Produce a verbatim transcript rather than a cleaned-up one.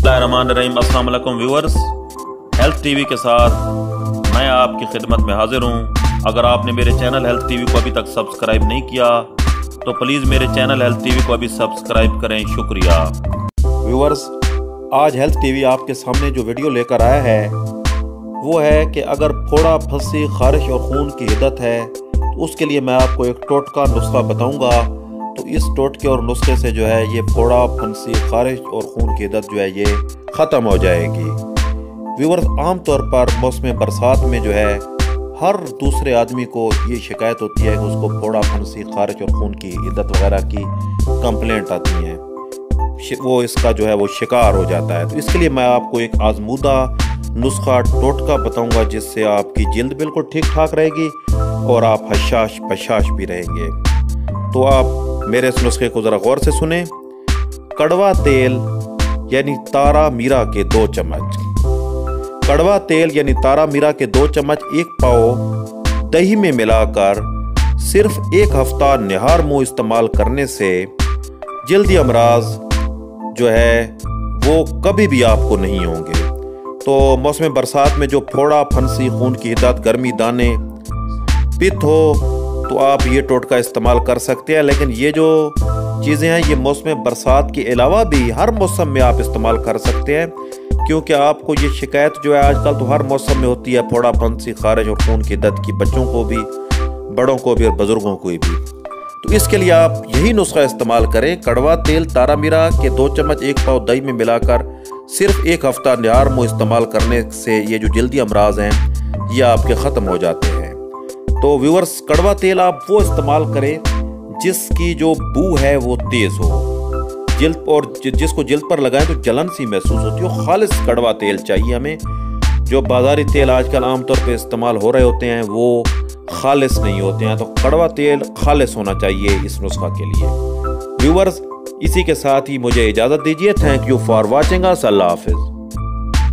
बिस्मिल्लाहिर्रहमानिर्रहीम। अस्सलाम वालेकुम व्यूअर्स, हेल्थ टीवी के साथ मैं आपकी खिदमत में हाजिर हूँ। अगर आपने मेरे चैनल हेल्थ टीवी को अभी तक सब्सक्राइब नहीं किया तो प्लीज़ मेरे चैनल हेल्थ टीवी को अभी सब्सक्राइब करें, शुक्रिया। व्यूअर्स, आज हेल्थ टीवी आपके सामने जो वीडियो लेकर आया है वो है कि अगर फोड़ा फंसी खारिश और खून की हिद्दत है तो उसके लिए मैं आपको एक टोटका नुस्खा बताऊंगा। तो इस टोटके और नुस्खे से जो है ये फोड़ा फंसी खारिश और खून की हिद्दत जो है ये ख़त्म हो जाएगी। व्यूअर्स, आम तौर पर मौसम बरसात में जो है हर दूसरे आदमी को ये शिकायत होती है कि उसको फोड़ा फंसी खारिश और खून की हिद्दत वगैरह की कंप्लेंट आती है, वो इसका जो है वो शिकार हो जाता है। तो इसके लिए मैं आपको एक आजमूदा नुस्खा टोटका बताऊंगा जिससे आपकी जिल्द बिल्कुल ठीक ठाक रहेगी और आप हशाश पशाश भी रहेंगे। तो आप मेरे इस नुस्खे को ज़रा गौर से सुने। कड़वा तेल यानी तारा मीरा के दो चम्मच, कड़वा तेल यानी तारा मीरा के दो चम्मच एक पाव दही में मिलाकर सिर्फ एक हफ्ता निहार मुंह इस्तेमाल करने से जल्दी अमराज जो है वो कभी भी आपको नहीं होंगे। तो मौसम बरसात में जो फोड़ा फंसी खून की हिद्दत, गर्मी, दाने, पित्त हो तो आप ये टोटका इस्तेमाल कर सकते हैं। लेकिन ये जो चीज़ें हैं ये मौसम बरसात के अलावा भी हर मौसम में आप इस्तेमाल कर सकते हैं, क्योंकि आपको ये शिकायत जो है आजकल तो हर मौसम में होती है, फोड़ा फंसी खारिश और खून की हिद्दत की, बच्चों को भी, बड़ों को भी और बुज़ुर्गों को भी। तो इसके लिए आप यही नुस्खा इस्तेमाल करें। कड़वा तेल तारा मीरा के दो चम्मच एक पाव दही में मिलाकर सिर्फ एक हफ्ता निहार मुंह इस्तेमाल करने से ये जो जल्दी अमराज हैं ये आपके ख़त्म हो जाते हैं। तो व्यूअर्स, कड़वा तेल आप वो इस्तेमाल करें जिसकी जो बू है वो तेज़ हो, जिल्द और जिसको जिल्द पर लगाएं तो जलन सी महसूस होती हो। खालिस कड़वा तेल चाहिए हमें। जो बाज़ारी तेल आजकल आमतौर पे इस्तेमाल हो रहे होते हैं वो खालिस नहीं होते हैं, तो कड़वा तेल खालिस होना चाहिए इस नुस्खा के लिए। व्यूअर्स, इसी के साथ ही मुझे इजाज़त दीजिए। Thank you for watching us. अल्लाह हाफिज़।